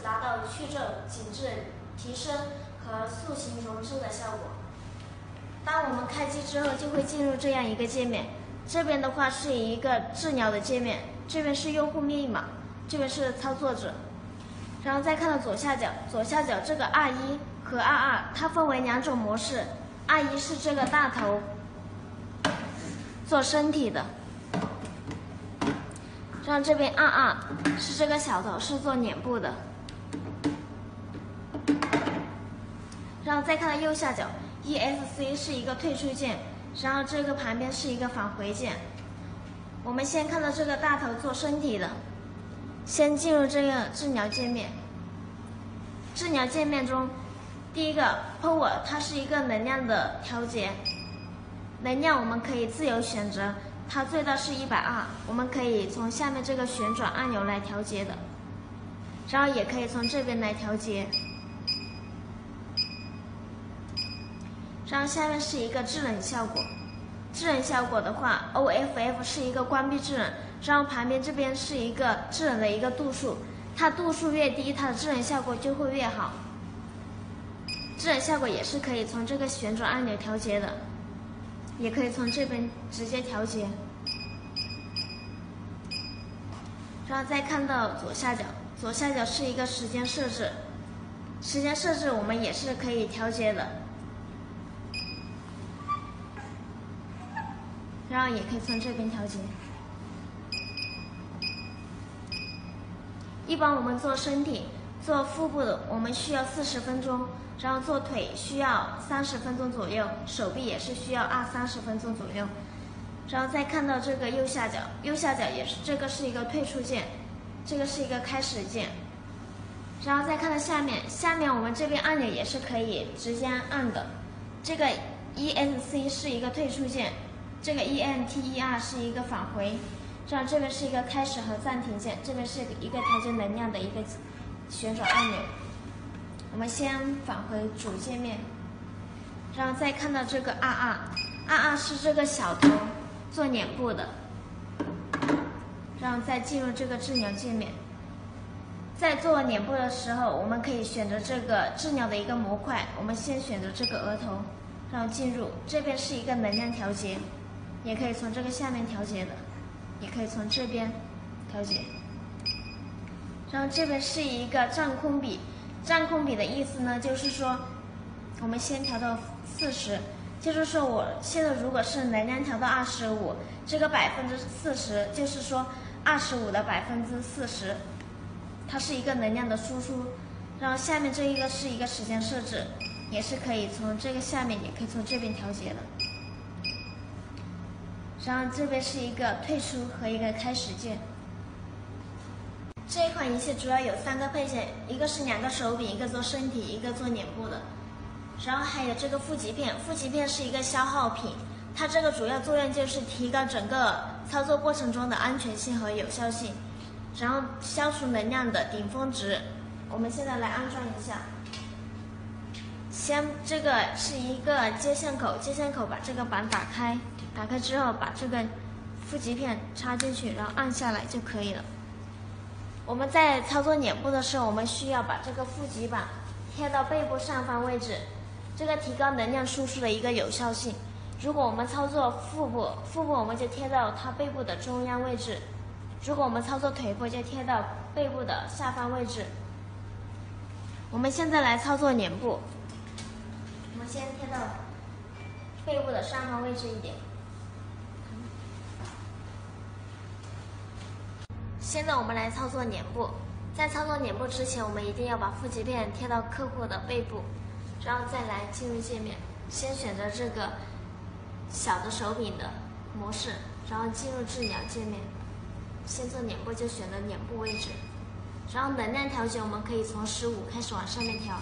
达到去皱、紧致、提升和塑形融致的效果。当我们开机之后，就会进入这样一个界面。这边的话是一个治疗的界面，这边是用户密码，这边是操作者。然后再看到左下角这个R1和R2，它分为两种模式。R1是这个大头做身体的，然后这边R2是这个小头是做脸部的。然后再看到右下角 ESC 是一个退出键，然后这个旁边是一个返回键。我们先看到这个大头做身体的，先进入这个治疗界面。治疗界面中，第一个 Power 它是一个能量的调节，能量我们可以自由选择，它最大是120，我们可以从下面这个旋转按钮来调节的，然后也可以从这边来调节。然后下面是一个制冷效果，制冷效果的话 ，OFF 是一个关闭制冷，然后旁边这边是一个制冷的一个度数，它度数越低，它的制冷效果就会越好。制冷效果也是可以从这个旋转按钮调节的，也可以从这边直接调节。然后再看到左下角是一个时间设置，时间设置我们也是可以调节的。然后也可以从这边调节。一般我们做身体、做腹部的，我们需要40分钟，然后做腿需要30分钟左右，手臂也是需要30分钟左右。然后再看到这个右下角也是这个是一个退出键，这个是一个开始键。然后再看到下面我们这边按钮也是可以直接按的，这个 ESC 是一个退出键。这个 ENTER 是一个返回，这样这边是一个开始和暂停键，这边是一个调节能量的一个旋转按钮。我们先返回主界面，然后再看到这个RR是这个小头做脸部的，然后再进入这个治疗界面。在做脸部的时候，我们可以选择这个治疗的一个模块，我们先选择这个额头，然后进入这边是一个能量调节。也可以从这个下面调节的，也可以从这边调节。然后这边是一个占空比，占空比的意思呢，就是说我们先调到40，就是说我现在如果是能量调到25，这个40%就是说25的40%，它是一个能量的输出。然后下面这一个是一个时间设置，也是可以从这个下面，也可以从这边调节的。然后这边是一个退出和一个开始键。这一款仪器主要有3个配件，一个是2个手柄，一个做身体，一个做脸部的。然后还有这个负极片，负极片是一个消耗品，它这个主要作用就是提高整个操作过程中的安全性和有效性，然后消除能量的顶峰值。我们现在来安装一下。先这个是一个接线口，接线口把这个板打开。打开之后，把这个负极片插进去，然后按下来就可以了。我们在操作脸部的时候，我们需要把这个负极板贴到背部上方位置，这个提高能量输出的一个有效性。如果我们操作腹部我们就贴到它背部的中央位置；如果我们操作腿部，就贴到背部的下方位置。我们现在来操作脸部，我们先贴到背部的上方位置一点。现在我们来操作脸部，在操作脸部之前，我们一定要把负极片贴到客户的背部，然后再来进入界面，先选择这个小的手柄的模式，然后进入治疗界面，先做脸部就选择脸部位置，然后能量调节我们可以从15开始往上面调，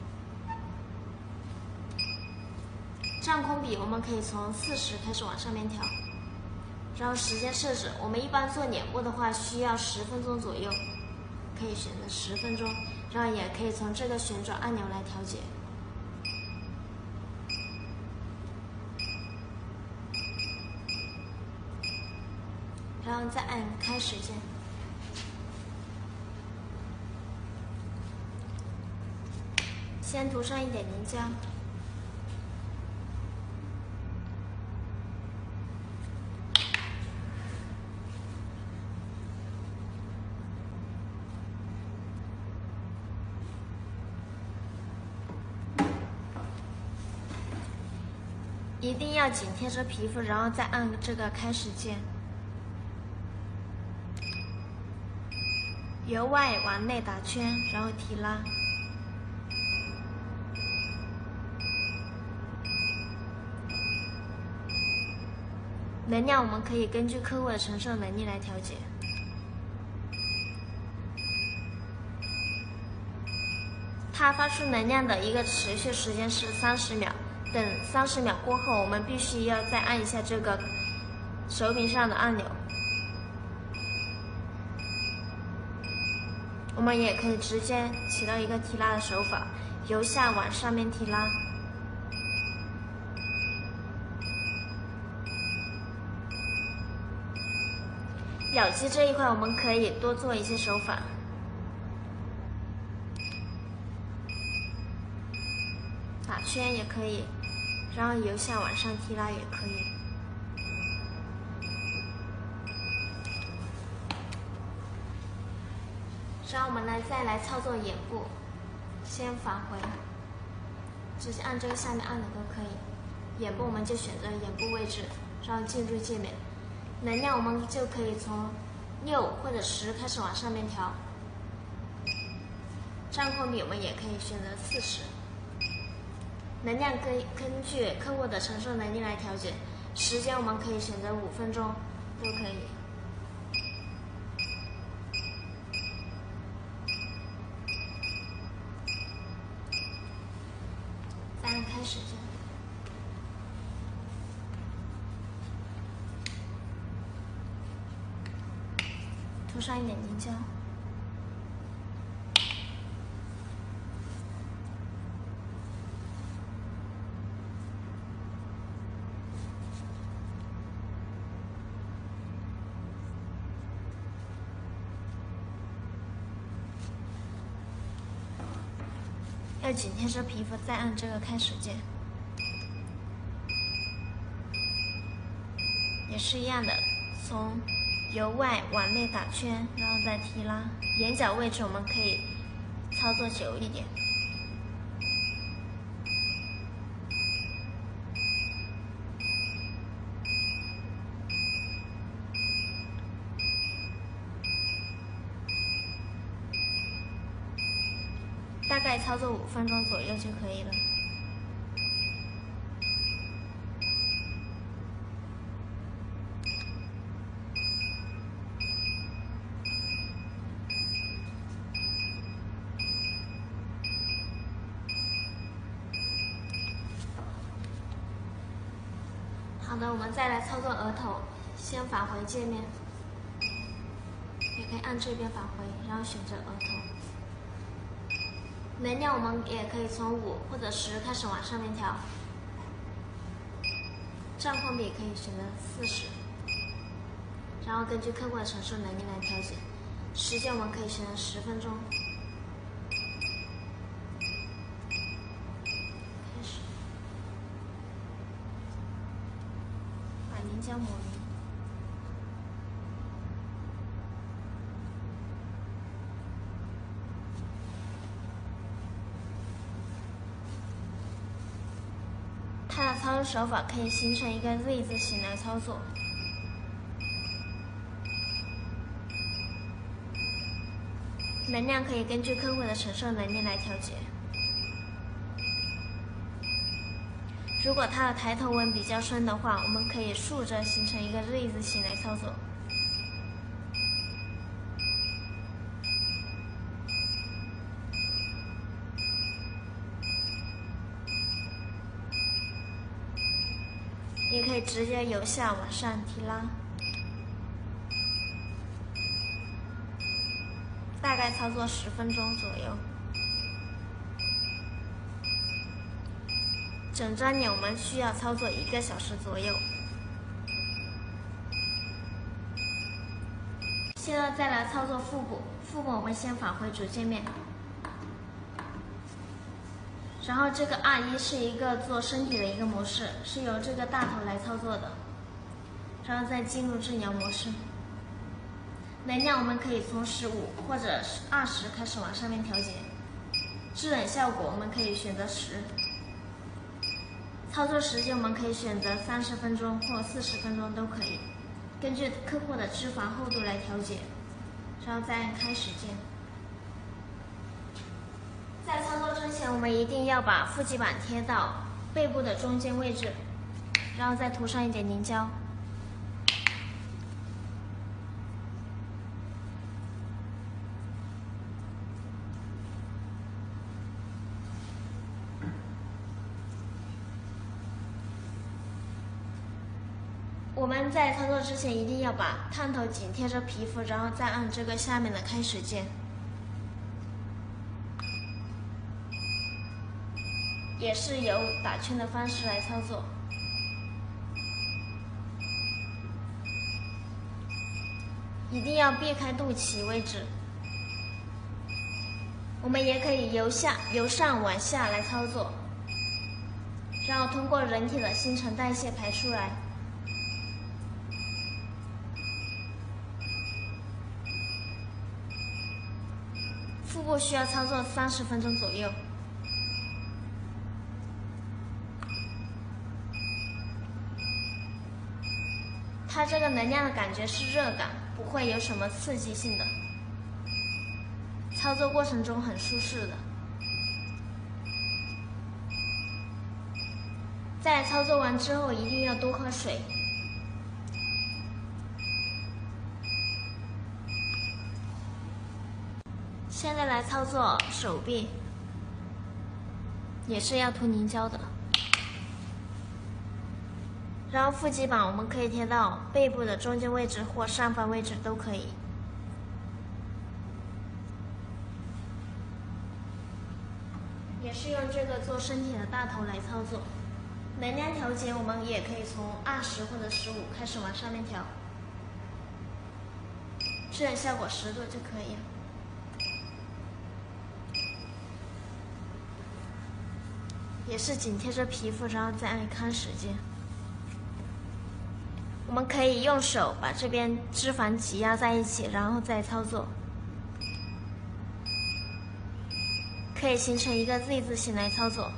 占空比我们可以从40开始往上面调。然后时间设置，我们一般做脸部的话需要10分钟左右，可以选择10分钟，然后也可以从这个旋转按钮来调节。然后再按开始键。 先涂上一点凝胶。一定要紧贴着皮肤，然后再按这个开始键，由外往内打圈，然后提拉。能量我们可以根据客户的承受能力来调节。它发出能量的一个持续时间是30秒。等30秒过后，我们必须要再按一下这个手柄上的按钮。我们也可以直接起到一个提拉的手法，由下往上面提拉。咬肌这一块，我们可以多做一些手法。打圈也可以，然后由下往上提拉也可以。然后我们再来操作眼部，先返回，直接按这个下面按钮都可以。眼部我们就选择眼部位置，然后进入界面。能量我们就可以从6或者10开始往上面调。战况比我们也可以选择40。能量可以根据客户的承受能力来调节，时间我们可以选择5分钟，都可以。再按开始键，涂上一点凝胶。要紧贴着皮肤，再按这个开始键，也是一样的，从由外往内打圈，然后再提拉。眼角位置我们可以操作久一点。大概操作5分钟左右就可以了。好的，我们再来操作额头，先返回界面，也可以按这边返回，然后选择额头。能量我们也可以从5或者10开始往上面调，战况比也可以选择40，然后根据客户的承受能力来调节，时间我们可以选择10分钟。开始，把凝胶抹匀。它的操作手法可以形成一个 Z 字形来操作。能量可以根据客户的承受能力来调节。如果它的抬头纹比较深的话，我们可以竖着形成一个 Z 字形来操作。也可以直接由下往上提拉，大概操作10分钟左右。整张脸我们需要操作1个小时左右。现在再来操作腹部，腹部我们先返回主界面， 然后这个R1是一个做身体的一个模式，是由这个大头来操作的。然后再进入智鸟模式，能量我们可以从15或者20开始往上面调节。制冷效果我们可以选择10，操作时间我们可以选择30分钟或40分钟都可以，根据客户的脂肪厚度来调节。然后再按开始键。在操作之前，我们一定要把负极板贴到背部的中间位置，然后再涂上一点凝胶。我们在操作之前一定要把探头紧贴着皮肤，然后再按这个下面的开始键。也是由打圈的方式来操作。一定要避开肚脐位置。我们也可以由上往下来操作，然后通过人体的新陈代谢排出来。腹部需要操作30分钟左右。它这个能量的感觉是热感，不会有什么刺激性的，操作过程中很舒适的。在操作完之后一定要多喝水。现在来操作手臂，也是要涂凝胶的。然后腹肌板我们可以贴到背部的中间位置或上方位置都可以。也是用这个做身体的大头来操作。能量调节我们也可以从20或者15开始往上面调，制冷效果10度就可以了。也是紧贴着皮肤，然后再按开始键。我们可以用手把这边脂肪挤压在一起，然后再操作，可以形成一个 Z 字形来操作。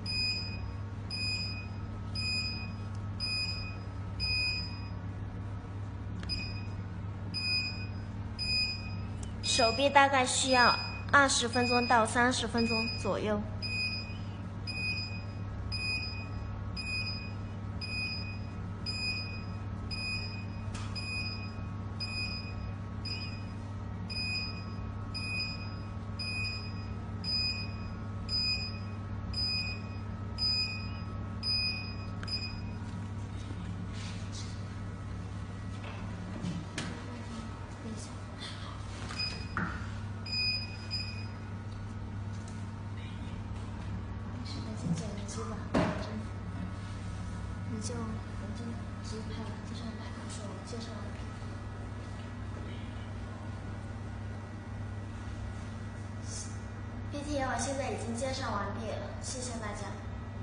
手臂大概需要20分钟到30分钟左右。你就直接拍了，接上来说介绍完毕。BTL 现在已经介绍完毕了，谢谢大家。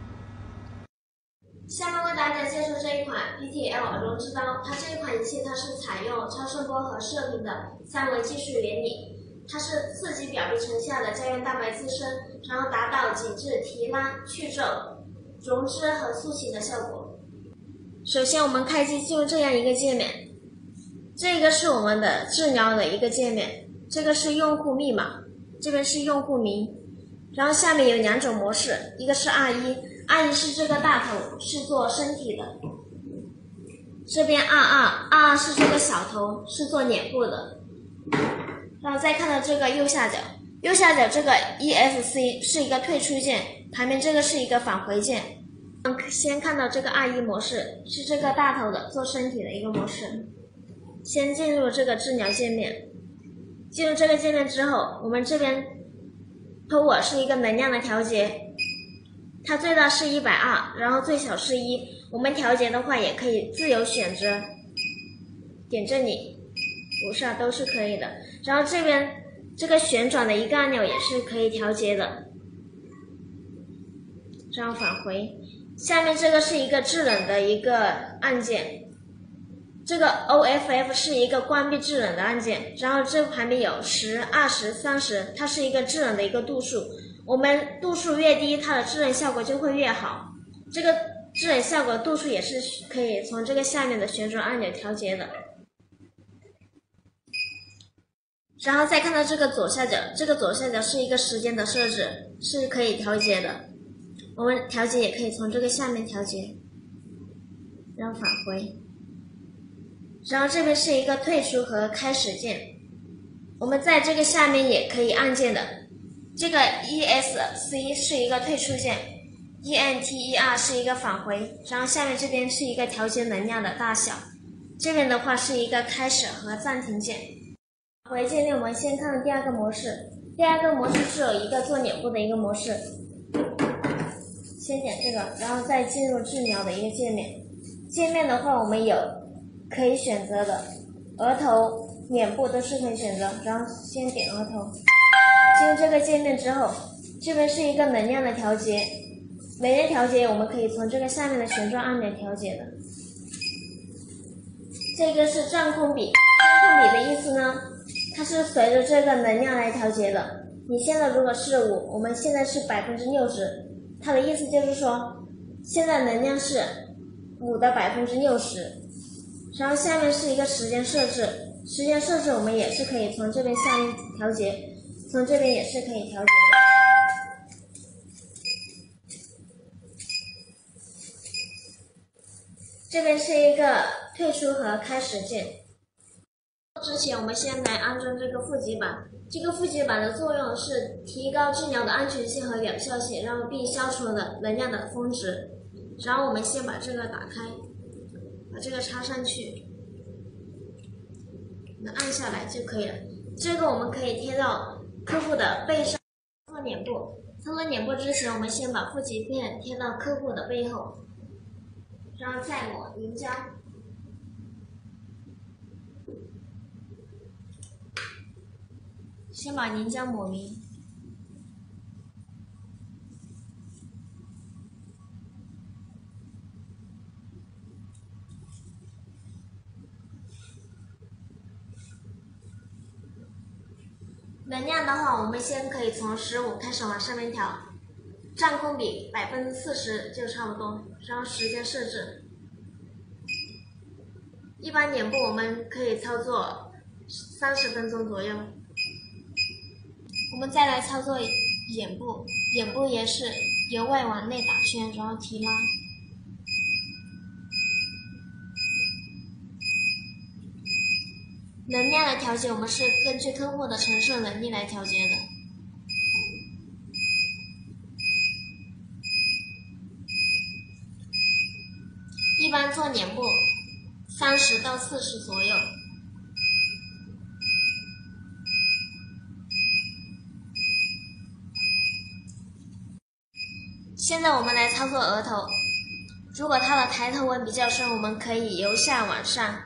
下面为大家介绍这一款 BTL 溶脂刀，它这一款仪器它是采用超声波和射频的3维技术原理，它是刺激表皮层下的胶原蛋白自身，然后达到紧致、提拉、去皱、溶脂和塑形的效果。首先我们开机进入这样一个界面，这个是我们的治疗的一个界面，这个是用户密码，这边是用户名，然后下面有2种模式，一个是 R1 是这个大头，是做身体的，这边22是这个小头，是做脸部的，然后再看到这个右下角这个 ESC 是一个退出键，旁边这个是一个返回键。先看到这个R1模式，是这个大头的做身体的一个模式。先进入这个治疗界面，进入这个界面之后，我们这边头我是一个能量的调节，它最大是120，然后最小是1。我们调节的话也可以自由选择，点这里5下都是可以的。然后这边这个旋转的一个按钮也是可以调节的。 这样返回。下面这个是一个制冷的一个按键，这个 OFF 是一个关闭制冷的按键，然后这旁边有10、20、30，它是一个制冷的一个度数。我们度数越低，它的制冷效果就会越好。这个制冷效果度数也是可以从这个下面的旋转按钮调节的。然后再看到这个左下角，这个左下角是一个时间的设置，是可以调节的。我们调节也可以从这个下面调节，然后返回。然后这边是一个退出和开始键，我们在这个下面也可以按键的。这个 ESC 是一个退出键， ENTER 是一个返回，然后下面这边是一个调节能量的大小，这边的话是一个开始和暂停键。回界面我们先看第二个模式，第二个模式是有一个做脸部的一个模式，先点这个，然后再进入治疗的一个界面。界面的话我们有可以选择的，额头、脸部都是可以选择，然后先点额头。进入这个界面之后，这边是一个能量的调节，能量调节我们可以从这个下面的旋转按钮调节的。这个是占空比，占空比的意思呢，它是随着这个能量来调节的。你现在如果是5，我们现在是60%，它的意思就是说，现在能量是5的60%。然后下面是一个时间设置，时间设置我们也是可以从这边下面调节，从这边也是可以调节的。这边是一个退出和开始键。之前我们先来安装这个负极板，这个负极板的作用是提高治疗的安全性和有效性，然后并消除了能量的峰值。然后我们先把这个打开，把这个插上去，按下来就可以了。这个我们可以贴到客户的背上。操作脸部，操作脸部之前，我们先把负极片贴到客户的背后，然后再抹凝胶。先把凝胶抹匀。能量的话，我们先可以从15开始往上面调，占空比40%就差不多。然后时间设置，一般脸部我们可以操作30分钟左右。我们再来操作眼部，眼部也是由外往内打圈，然后提拉。能量的调节，我们是根据客户的承受能力来调节的。一般做脸部30到40左右。现在我们来操作额头，如果它的抬头纹比较深，我们可以由下往上，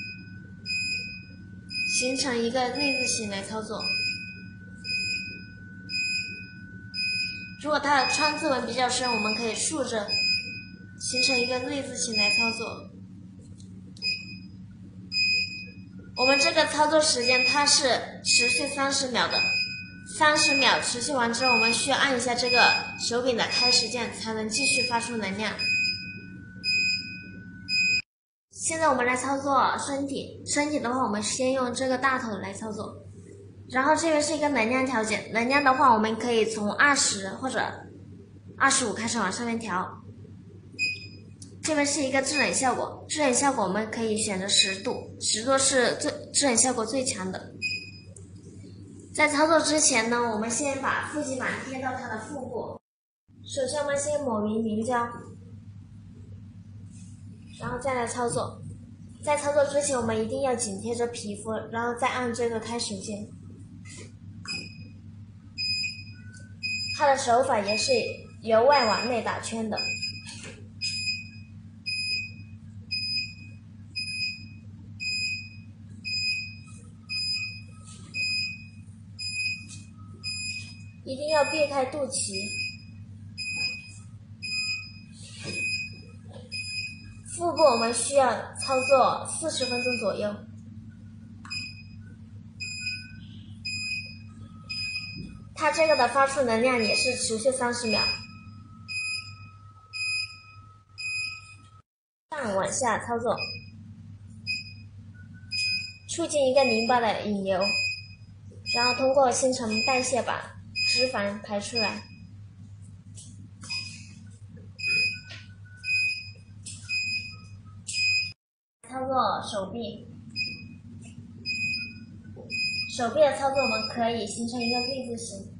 形成一个内字形来操作。如果它的川字纹比较深，我们可以竖着，形成一个内字形来操作。我们这个操作时间它是持续30秒的，30秒持续完之后，我们需要按一下这个手柄的开始键，才能继续发出能量。现在我们来操作身体，身体的话，我们先用这个大头来操作。然后这边是一个能量调节，能量的话，我们可以从20或者25开始往上面调。这边是一个制冷效果，制冷效果我们可以选择10度，10度是制冷效果最强的。在操作之前呢，我们先把负极板贴到它的腹部。首先我们先抹匀凝胶，然后再来操作。在操作之前，我们一定要紧贴着皮肤，然后再按这个开始键。它的手法也是由外往内打圈的。一定要避开肚脐。 腹部我们需要操作40分钟左右。它这个的发出能量也是持续30秒。上往下操作，促进一个淋巴的引流，然后通过新陈代谢把脂肪排出来。操作手臂，手臂的操作我们可以形成一个 V 字形。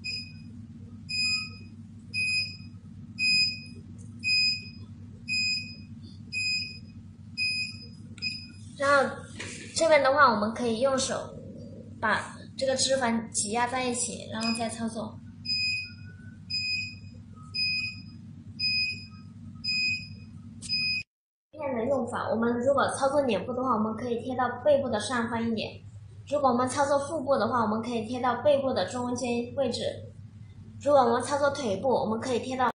然后这边的话，我们可以用手把这个脂肪挤压在一起，然后再操作。片的用法，我们如果操作脸部的话，我们可以贴到背部的上方一点；如果我们操作腹部的话，我们可以贴到背部的中间位置；如果我们操作腿部，我们可以贴到